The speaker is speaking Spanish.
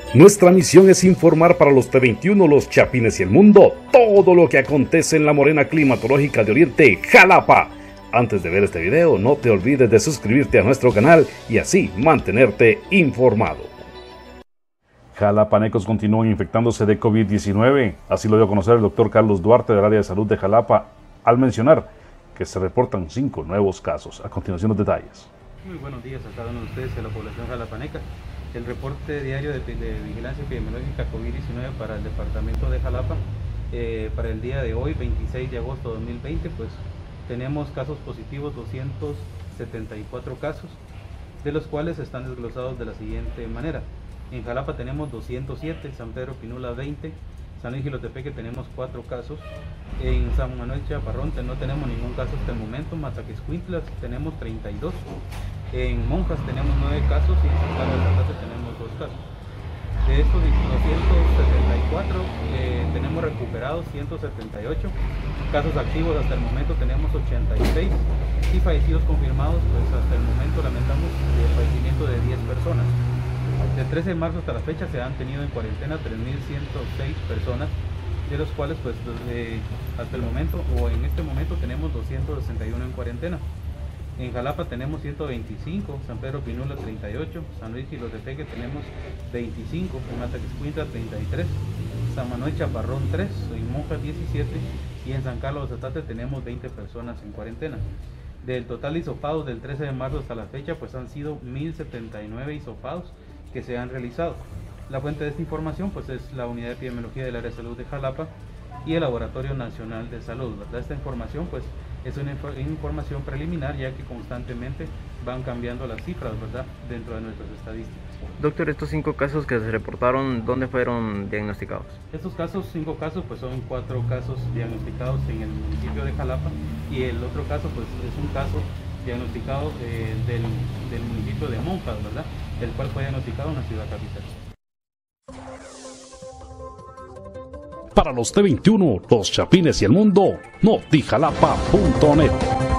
Nuestra misión es informar para los T21, los Chapines y el mundo todo lo que acontece en la morena climatológica de Oriente, Jalapa. Antes de ver este video, no te olvides de suscribirte a nuestro canal y así mantenerte informado. Jalapanecos continúan infectándose de COVID-19, así lo dio a conocer el doctor Carlos Duarte del área de salud de Jalapa, al mencionar que se reportan 5 nuevos casos. A continuación los detalles. Muy buenos días a cada uno de ustedes y a la población jalapaneca. El reporte diario de vigilancia epidemiológica COVID-19 para el departamento de Jalapa, para el día de hoy, 26 de agosto de 2020, pues tenemos casos positivos, 274 casos, de los cuales están desglosados de la siguiente manera. En Jalapa tenemos 207, San Pedro Pinula 20, San Luis Jilotepeque tenemos 4 casos, en San Manuel Chaparrón no tenemos ningún caso hasta el momento, Mazaquezcuintla tenemos 32, en Monjas tenemos 9 casos y en San Carlos de Zatate tenemos 2 casos. De estos 274 tenemos recuperados 178, casos activos hasta el momento tenemos 86 y fallecidos confirmados, pues hasta el momento lamentamos el fallecimiento de 10 personas. Del 13 de marzo hasta la fecha se han tenido en cuarentena 3.106 personas, de los cuales pues hasta el momento o en este momento tenemos 261 en cuarentena. En Jalapa tenemos 125, San Pedro Pinula 38, San Luis Jilotepeque tenemos 25, en Mazaquezcuintla 33, San Manuel Chaparrón 3, en Monjas 17 y en San Carlos de Zatate tenemos 20 personas en cuarentena. Del total de hisopados del 13 de marzo hasta la fecha pues han sido 1.079 hisopados que se han realizado. La fuente de esta información pues es la Unidad de Epidemiología del Área de Salud de Jalapa y el Laboratorio Nacional de Salud, ¿verdad? Esta información pues es una información preliminar, ya que constantemente van cambiando las cifras, ¿verdad?, dentro de nuestras estadísticas. Doctor, estos 5 casos que se reportaron, ¿dónde fueron diagnosticados? Estos casos, 5 casos, pues son 4 casos diagnosticados en el municipio de Jalapa y el otro caso pues es un caso diagnosticado del municipio de Monjas, ¿verdad?, el cual fue diagnosticado en la ciudad capital. Para los T21, los Chapines y el mundo, notijalapa.net.